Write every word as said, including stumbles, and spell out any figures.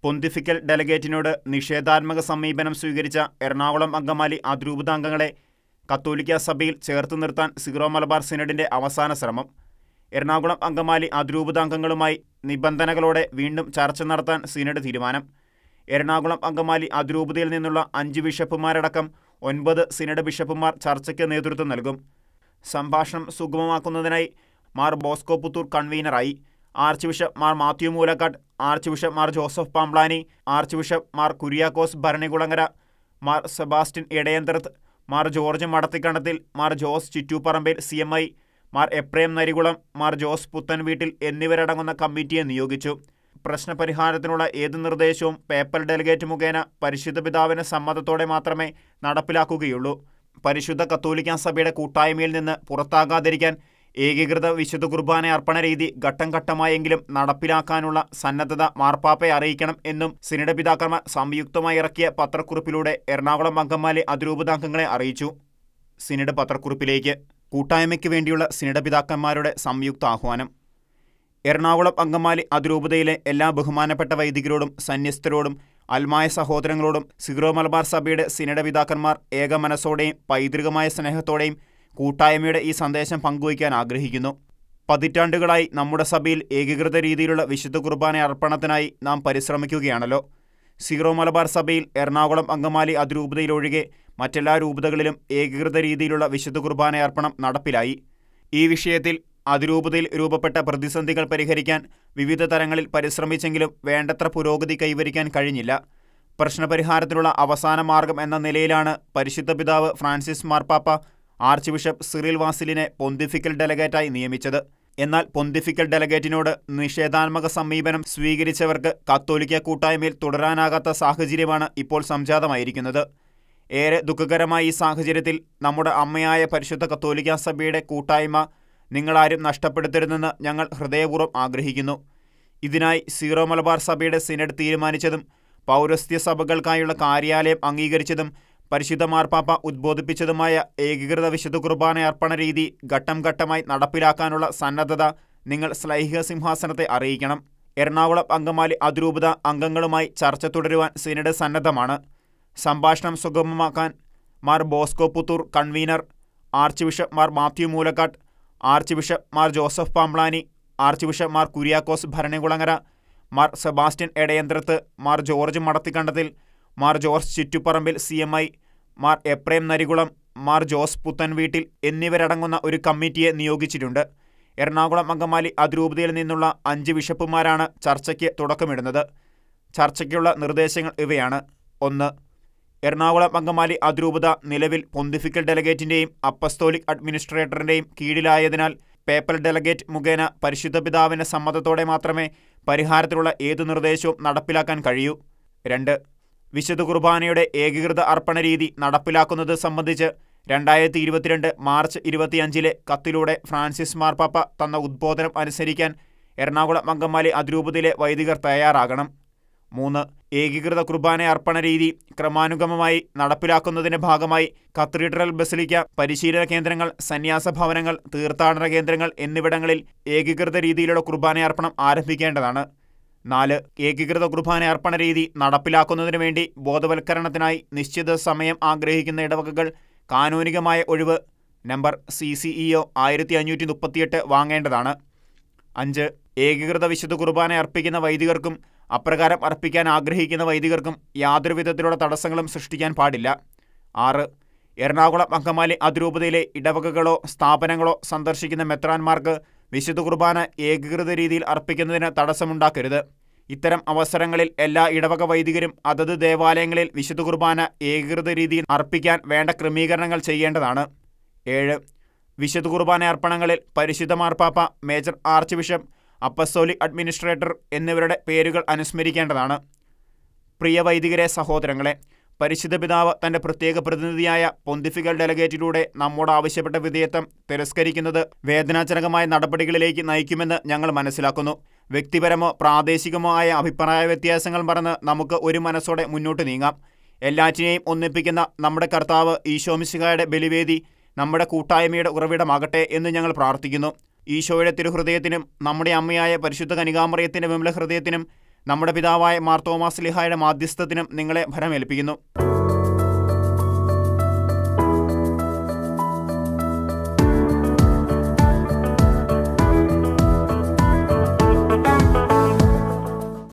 Pontifical ഡെലഗേറ്റിനോട് നിഷേധാത്മക സമീപനം സ്വീകരിച്ച എറണാകുളം അങ്കമാലി അതിരൂപതാംഗങ്ങളെ കത്തോലിക്കാ സഭയിൽ ചേർത്ത് നിർത്താൻ സീറോ മലബാർ സിനഡിന്റെ അവസാന ശ്രമം. എറണാകുളം അങ്കമാലി അതിരൂപതാംഗങ്ങളുമായി നിബന്ധനകളോടെ വീണ്ടും ചർച്ച നടത്താൻ സിനഡ് തീരുമാനം. എറണാകുളം അങ്കമാലി അതിരൂപതയിൽ നിന്നുള്ള അഞ്ച് ബിഷപ്പുമാരടക്കം ഒൻപത് സിനഡ് ബിഷപ്പുമാർ ചർച്ചയ്ക്ക് നേതൃത്വം നൽകും. സംഭാഷണം സുഗമമാക്കുന്നതിനായി മാർ ബോസ്കോ പുത്തൂർ കൺവീനറായി. Archbishop Mar Mathew Moolakkat, archbishop Mar Joseph Pamplany, archbishop Mar Kuriakose Bharanikulangara, Mar Sebastian Edayanthrath, Mar George Madathikandathil, Mar Jose Chittooparambil C M I, Mar Ephrem Narikulam, Mar Jose Puthenveettil എന്നിവരടങ്ങുന്ന കമ്മിറ്റിയെ നിയോഗിച്ചു. പ്രശ്നപരിഹാരത്തിനുള്ള ഏത് നിർദ്ദേശവും പേപ്പൽ ഡെലിഗേറ്റ് മുഖേന പരിശുദ്ധ പിതാവിന് സമ്മതത്തോടെ മാത്രമേ നടപ്പിലാക്കുകയുള്ളൂ. പരിശുദ്ധ കത്തോലിക്കാ സഭയുടെ കൂട്ടായ്മയിൽ നിന്ന് പുറത്താകാതിരിക്കാൻ ഏകീകൃത വിശുദ്ധ കുർബാന അർപ്പണ രീതി ഘട്ടം ഘട്ടമായെങ്കിലും നടപ്പിലാക്കാനുള്ള സന്നദ്ധത മാർപ്പാപ്പയെ അറിയിക്കണം എന്നും സിനഡ് പിതാക്കന്മാർ സംയുക്തമായി ഇറക്കിയ പത്രക്കുറിപ്പിലൂടെ എറണാകുളം അങ്കമാലി അതിരൂപതാംഗങ്ങളെ അറിയിച്ചു. സിനഡ് പത്രക്കുറിപ്പിലേക്ക് കൂട്ടായ്മയ്ക്ക് വേണ്ടിയുള്ള സിനഡ് പിതാക്കന്മാരുടെ സംയുക്ത ആഹ്വാനം. എറണാകുളം അങ്കമാലി അതിരൂപതയിലെ എല്ലാ ബഹുമാനപ്പെട്ട വൈദികരോടും സന്യസ്തരോടും അൽമായ സഹോദരങ്ങളോടും സീറോ മലബാർ സഭയുടെ സിനഡ് പിതാക്കന്മാർ ഏകമനസ്സോടെയും പൈതൃകമായ സ്നേഹത്തോടെയും കൂട്ടായ്മയുടെ ഈ സന്ദേശം പങ്കുവയ്ക്കാൻ ആഗ്രഹിക്കുന്നു. പതിറ്റാണ്ടുകളായി നമ്മുടെ സഭയിൽ ഏകീകൃത രീതിയിലുള്ള വിശുദ്ധ കുർബാന അർപ്പണത്തിനായി നാം പരിശ്രമിക്കുകയാണല്ലോ. സീറോ മലബാർ സഭയിൽ എറണാകുളം അങ്കമാലി അതിരൂപതയിലൊഴികെ മറ്റെല്ലാ രൂപതകളിലും ഏകീകൃത രീതിയിലുള്ള വിശുദ്ധ കുർബാന അർപ്പണം നടപ്പിലായി. ഈ വിഷയത്തിൽ അതിരൂപതയിൽ രൂപപ്പെട്ട പ്രതിസന്ധികൾ പരിഹരിക്കാൻ വിവിധ തരങ്ങളിൽ പരിശ്രമിച്ചെങ്കിലും വേണ്ടത്ര പുരോഗതി കൈവരിക്കാൻ കഴിഞ്ഞില്ല. പ്രശ്നപരിഹാരത്തിനുള്ള അവസാന മാർഗം എന്ന നിലയിലാണ് പരിശുദ്ധ പിതാവ് ഫ്രാൻസിസ് മാർപ്പാപ്പ ആർച്ച് ബിഷപ്പ് സിറിൽ വാസിലിനെ പൊന്തിഫിക്കൽ ഡെലഗേറ്റായി നിയമിച്ചത്. എന്നാൽ പൊന്തിഫിക്കൽ ഡെലഗേറ്റിനോട് നിഷേധാത്മക സമീപനം സ്വീകരിച്ചവർക്ക് കത്തോലിക്ക കൂട്ടായ്മയിൽ തുടരാനാകാത്ത സാഹചര്യമാണ് ഇപ്പോൾ സംജാതമായിരിക്കുന്നത്. ഏറെ ദുഃഖകരമായ ഈ സാഹചര്യത്തിൽ നമ്മുടെ അമ്മയായ പരിശുദ്ധ കത്തോലിക്കാ സഭയുടെ കൂട്ടായ്മ നിങ്ങളാരും നഷ്ടപ്പെടുത്തരുതെന്ന് ഞങ്ങൾ ഹൃദയപൂർവ്വം ആഗ്രഹിക്കുന്നു. ഇതിനായി സീറോ മലബാർ സഭയുടെ സിനഡ് തീരുമാനിച്ചതും പൗരസ്ത്യ സഭകൾക്കായുള്ള കാര്യാലയം അംഗീകരിച്ചതും പരിശുദ്ധ മാർപ്പാപ്പ ഉദ്ബോധിപ്പിച്ചതുമായ ഏകീകൃത വിശുദ്ധ കുർബാന അർപ്പണ രീതി ഘട്ടം ഘട്ടമായി നടപ്പിലാക്കാനുള്ള സന്നദ്ധത നിങ്ങൾ ശ്ലൈഹിക സിംഹാസനത്തെ അറിയിക്കണം. എറണാകുളം അങ്കമാലി അതിരൂപത അംഗങ്ങളുമായി ചർച്ച തുടരുവാൻ സിനഡ് സന്നദ്ധമാണ്. സംഭാഷണം സുഗമമാക്കാൻ Mar Bosco Puthur convener, archbishop Mar Mathew Moolakkat, archbishop Mar Joseph Pamplany, archbishop Mar Kuriakose Bharanikulangara, Mar Sebastian Edayanthrath, Mar George Madathikandathil, Mar George Chittuparambil C M I, Mar Ephrem Narikulam, Mar Jose Puthenveettil എന്നിവരടങ്ങുന്ന ഒരു കമ്മിറ്റിയെ നിയോഗിച്ചിട്ടുണ്ട്. എറണാകുളം അങ്കമാലി അതിരൂപതയിൽ നിന്നുള്ള അഞ്ച് ബിഷപ്പുമാരാണ് ചർച്ചയ്ക്ക് തുടക്കമിടുന്നത്. ചർച്ചയ്ക്കുള്ള നിർദ്ദേശങ്ങൾ ഇവയാണ്. ഒന്ന്, എറണാകുളം അങ്കമാലി അതിരൂപത നിലവിൽ പൊന്തിഫിക്കൽ ഡെലഗേറ്റിൻ്റെയും അപ്പസ്തോലിക് അഡ്മിനിസ്ട്രേറ്ററിൻ്റെയും കീഴിലായതിനാൽ പേപ്പൽ ഡെലഗേറ്റ് മുഖേന പരിശുദ്ധ പിതാവിൻ്റെ സമ്മതത്തോടെ മാത്രമേ പരിഹാരത്തിലുള്ള ഏതു നിർദ്ദേശവും നടപ്പിലാക്കാൻ കഴിയൂ. രണ്ട്, വിശുദ്ധ കുർബാനയുടെ ഏകീകൃത അർപ്പണ രീതി നടപ്പിലാക്കുന്നത് സംബന്ധിച്ച് രണ്ടായിരത്തി ഇരുപത്തിരണ്ട് മാർച്ച് ഇരുപത്തിയഞ്ചിലെ കത്തിലൂടെ ഫ്രാൻസിസ് മാർപ്പാപ്പ തന്ന ഉദ്ബോധനം അനുസരിക്കാൻ എറണാകുളം അങ്കമാലി അതിരൂപതയിലെ വൈദികർ തയ്യാറാകണം. മൂന്ന്, ഏകീകൃത കുർബാന അർപ്പണ രീതി ക്രമാനുഗമമായി നടപ്പിലാക്കുന്നതിൻ്റെ ഭാഗമായി കത്തീഡ്രൽ ബസിലിക്ക, പരിശീലന കേന്ദ്രങ്ങൾ, സന്യാസ ഭവനങ്ങൾ, തീർത്ഥാടന കേന്ദ്രങ്ങൾ എന്നിവിടങ്ങളിൽ ഏകീകൃത രീതിയിലുള്ള കുർബാനയർപ്പണം ആരംഭിക്കേണ്ടതാണ്. നാല്, ഏകീകൃത കുർബാന അർപ്പണ രീതി നടപ്പിലാക്കുന്നതിനു വേണ്ടി ബോധവൽക്കരണത്തിനായി നിശ്ചിത സമയം ആഗ്രഹിക്കുന്ന ഇടവകകൾ കാനൂനികമായ ഒഴിവ് number C C E O ആയിരത്തി അഞ്ഞൂറ്റി മുപ്പത്തിയെട്ട് വാങ്ങേണ്ടതാണ്. അഞ്ച്, ഏകീകൃത വിശുദ്ധ കുർബാന അർപ്പിക്കുന്ന വൈദികർക്കും അപ്രകാരം അർപ്പിക്കാൻ ആഗ്രഹിക്കുന്ന വൈദികർക്കും യാതൊരു വിധത്തിലുള്ള തടസ്സങ്ങളും സൃഷ്ടിക്കാൻ പാടില്ല. ആറ്, എറണാകുളം അങ്കമാലി അതിരൂപതയിലെ ഇടവകകളോ സ്ഥാപനങ്ങളോ സന്ദർശിക്കുന്ന മെത്രാന്മാർക്ക് വിശുദ്ധ കുർബാന ഏകീകൃത രീതിയിൽ അർപ്പിക്കുന്നതിന് തടസ്സമുണ്ടാക്കരുത്. ഇത്തരം അവസരങ്ങളിൽ എല്ലാ ഇടവക വൈദികരും അതത് ദേവാലയങ്ങളിൽ വിശുദ്ധ കുർബാന ഏകീകൃത രീതിയിൽ അർപ്പിക്കാൻ വേണ്ട ക്രമീകരണങ്ങൾ ചെയ്യേണ്ടതാണ്. ഏഴ്, വിശുദ്ധ കുർബാന അർപ്പണങ്ങളിൽ പരിശുദ്ധ മാർപ്പാപ്പ, major archbishop, apostolic administrator എന്നിവരുടെ പേരുകൾ അനുസ്മരിക്കേണ്ടതാണ്. പ്രിയ വൈദികരെ, സഹോദരങ്ങളെ, പരിശുദ്ധ പിതാവ് തൻ്റെ പ്രത്യേക പ്രതിനിധിയായ പൊന്തിഫിക്കൽ ഡെലഗേറ്റിലൂടെ നമ്മോട് ആവശ്യപ്പെട്ട വിധേയത്വം തിരസ്കരിക്കുന്നത് വേദനാജനകമായ നടപടികളിലേക്ക് നയിക്കുമെന്ന് ഞങ്ങൾ മനസ്സിലാക്കുന്നു. വ്യക്തിപരമോ പ്രാദേശികമോ ആയ അഭിപ്രായ വ്യത്യാസങ്ങൾ മറന്ന് നമുക്ക് ഒരു മനസ്സോടെ മുന്നോട്ട് നീങ്ങാം. എല്ലാറ്റിനെയും ഒന്നിപ്പിക്കുന്ന നമ്മുടെ കർത്താവ് ഈശോമിശിഹായുടെ ബലിവേദി നമ്മുടെ കൂട്ടായ്മയുടെ ഉറവിടമാകട്ടെ എന്ന് ഞങ്ങൾ പ്രാർത്ഥിക്കുന്നു. ഈശോയുടെ തിരുഹൃദയത്തിനും നമ്മുടെ അമ്മയായ പരിശുദ്ധ കനികാമറിയത്തിൻ്റെ വിമല ഹൃദയത്തിനും നമ്മുടെ പിതാവായ മാർ തോമാസ് ശ്ലീഹായുടെ മാധ്യസ്ഥത്തിനും നിങ്ങളെ ഭരമേൽപ്പിക്കുന്നു.